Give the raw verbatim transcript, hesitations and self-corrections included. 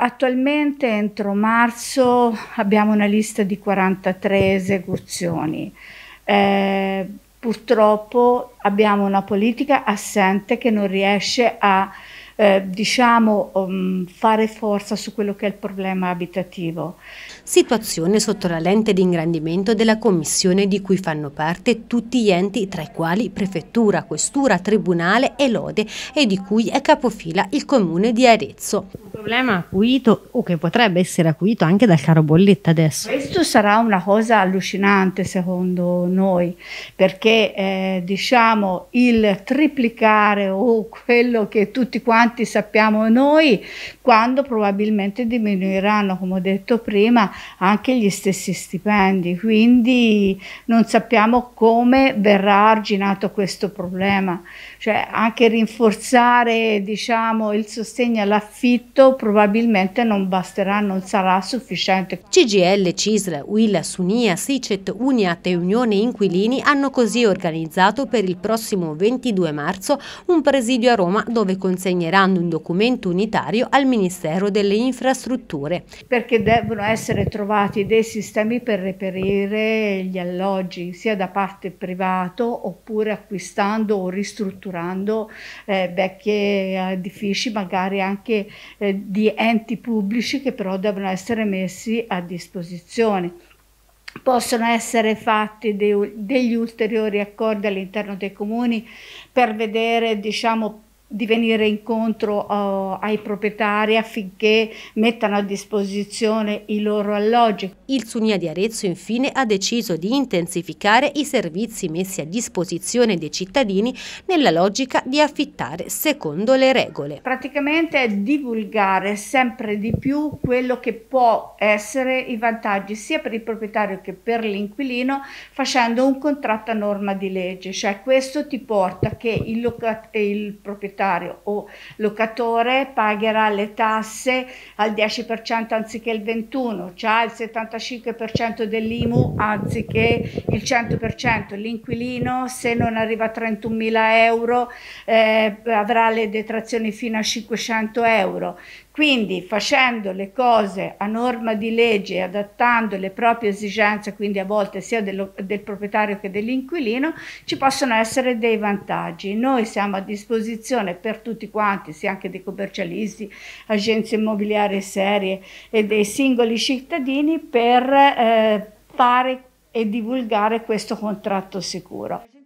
attualmente entro marzo abbiamo una lista di quarantatré esecuzioni. Eh, purtroppo abbiamo una politica assente che non riesce a eh, diciamo, um, fare forza su quello che è il problema abitativo. Situazione sotto la lente di ingrandimento della commissione di cui fanno parte tutti gli enti, tra i quali prefettura, questura, tribunale e lode, e di cui è capofila il comune di Arezzo. Un problema acuito o che potrebbe essere acuito anche dal caro bolletta adesso. Questo sarà una cosa allucinante secondo noi, perché eh, diciamo il triplicare o quello che tutti quanti sappiamo noi, quando probabilmente diminuiranno, come ho detto prima, anche gli stessi stipendi, quindi non sappiamo come verrà arginato questo problema, cioè anche rinforzare diciamo il sostegno all'affitto probabilmente non basterà, non sarà sufficiente. C G I L, C I S L, U I L, Sunia, Sicet, Uniat e Unione Inquilini hanno così organizzato per il prossimo ventidue marzo un presidio a Roma dove consegneranno un documento unitario al Ministero delle Infrastrutture. Perché devono essere trovati dei sistemi per reperire gli alloggi, sia da parte privato oppure acquistando o ristrutturando eh, vecchi edifici, magari anche eh, di enti pubblici che però devono essere messi a disposizione. Possono essere fatti dei, degli ulteriori accordi all'interno dei comuni per vedere, diciamo, di venire incontro uh, ai proprietari affinché mettano a disposizione i loro alloggi. Il Sunia di Arezzo infine ha deciso di intensificare i servizi messi a disposizione dei cittadini nella logica di affittare secondo le regole. Praticamente è divulgare sempre di più quello che può essere i vantaggi sia per il proprietario che per l'inquilino facendo un contratto a norma di legge, cioè questo ti porta che il, il proprietario o locatore pagherà le tasse al dieci per cento anziché il ventuno per cento, c'ha il settantacinque per cento dell'I M U anziché il cento per cento, l'inquilino se non arriva a trentunomila euro eh, avrà le detrazioni fino a cinquecento euro. Quindi facendo le cose a norma di legge e adattando le proprie esigenze, quindi a volte sia del, del proprietario che dell'inquilino, ci possono essere dei vantaggi. Noi siamo a disposizione per tutti quanti, sia anche dei commercialisti, agenzie immobiliari serie e dei singoli cittadini per eh, fare e divulgare questo contratto sicuro.